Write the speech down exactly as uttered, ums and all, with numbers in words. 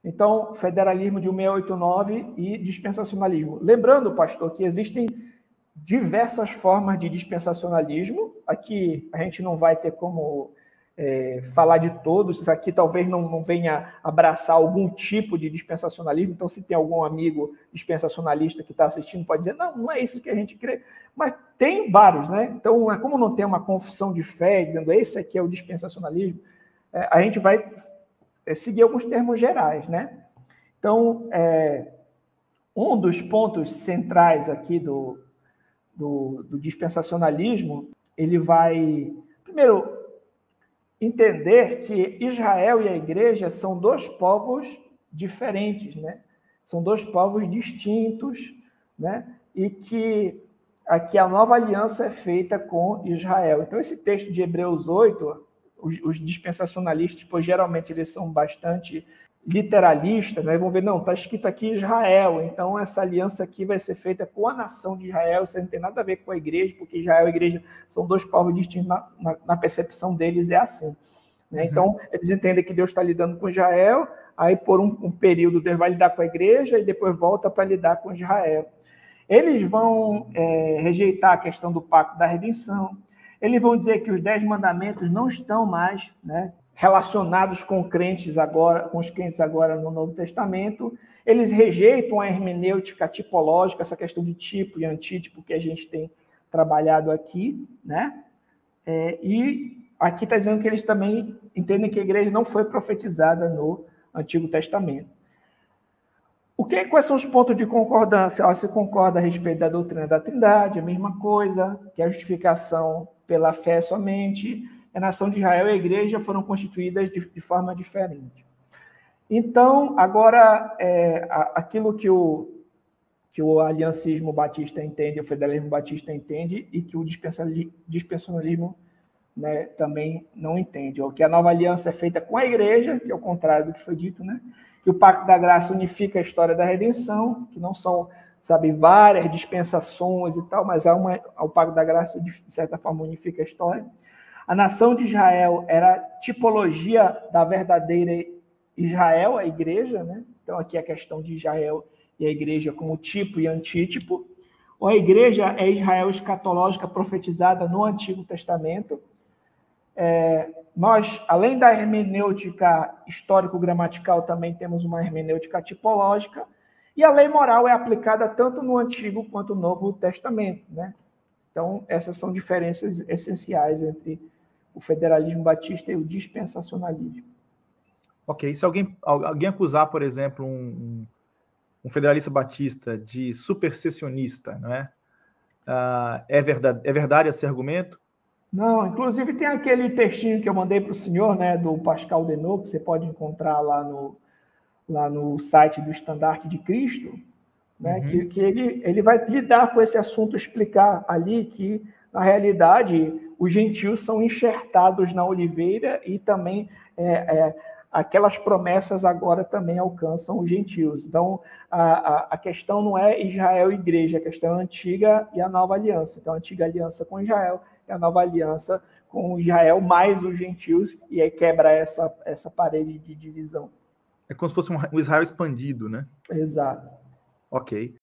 Então, federalismo de mil seiscentos e oitenta e nove e dispensacionalismo. Lembrando, pastor, que existem diversas formas de dispensacionalismo. Aqui a gente não vai ter como é, falar de todos. Isso aqui talvez não, não venha abraçar algum tipo de dispensacionalismo. Então, se tem algum amigo dispensacionalista que está assistindo, pode dizer, não, não é isso que a gente crê. Mas tem vários, né? Então, como não tem uma confissão de fé dizendo esse aqui é o dispensacionalismo, é, a gente vai seguir alguns termos gerais, né? Então, é, um dos pontos centrais aqui do, do, do dispensacionalismo, ele vai, primeiro, entender que Israel e a igreja são dois povos diferentes, né? São dois povos distintos, né? E que aqui a nova aliança é feita com Israel. Então, esse texto de Hebreus oito, os, os dispensacionalistas, pois geralmente eles são bastante literalistas, né? Vão ver, não, está escrito aqui Israel, então essa aliança aqui vai ser feita com a nação de Israel, isso não tem nada a ver com a igreja, porque Israel e a igreja são dois povos distintos, na, na, na percepção deles é assim. Né? Uhum. Então, eles entendem que Deus está lidando com Israel, aí por um, um período Deus vai lidar com a igreja e depois volta para lidar com Israel. Eles vão é, rejeitar a questão do pacto da redenção, eles vão dizer que os dez mandamentos não estão mais, né, relacionados com crentes agora, com os crentes agora no Novo Testamento. Eles rejeitam a hermenêutica tipológica, essa questão de tipo e antítipo que a gente tem trabalhado aqui, né? É, e aqui está dizendo que eles também entendem que a igreja não foi profetizada no Antigo Testamento. O que, quais são os pontos de concordância? Ó, se concorda a respeito da doutrina da Trindade, a mesma coisa, que a justificação pela fé somente. A nação de Israel e a igreja foram constituídas de, de forma diferente. Então, agora, é, aquilo que o, que o aliancismo batista entende, o federalismo batista entende, e que o dispensacionalismo, né, também não entende. O que a nova aliança é feita com a igreja, que é o contrário do que foi dito, né? Que o pacto da graça unifica a história da redenção, que não são, sabe, várias dispensações e tal, mas há uma, o pacto da graça, de certa forma, unifica a história. A nação de Israel era a tipologia da verdadeira Israel, a igreja, né? Então, aqui a questão de Israel e a igreja como tipo e antítipo. A igreja é Israel escatológica profetizada no Antigo Testamento. É, nós, além da hermenêutica histórico-gramatical, também temos uma hermenêutica tipológica, e a lei moral é aplicada tanto no Antigo quanto no Novo Testamento, né? Então, essas são diferenças essenciais entre o federalismo batista e o dispensacionalismo. Ok, se alguém, alguém acusar, por exemplo, um, um federalista batista de supersessionista, não é? Uh, é, verdade, é verdade esse argumento? Não, inclusive tem aquele textinho que eu mandei para o senhor, né, do Pascal Denot, que você pode encontrar lá no, lá no site do Estandarte de Cristo, né, uhum. que, que ele, ele vai lidar com esse assunto, explicar ali que, na realidade, os gentios são enxertados na oliveira e também é, é, aquelas promessas agora também alcançam os gentios. Então, a, a, a questão não é Israel e igreja, a questão é a antiga e a nova aliança. Então, a antiga aliança com Israel e a nova aliança com Israel mais os gentios, e aí quebra essa, essa parede de divisão. É como se fosse um Israel expandido, né? Exato. Ok.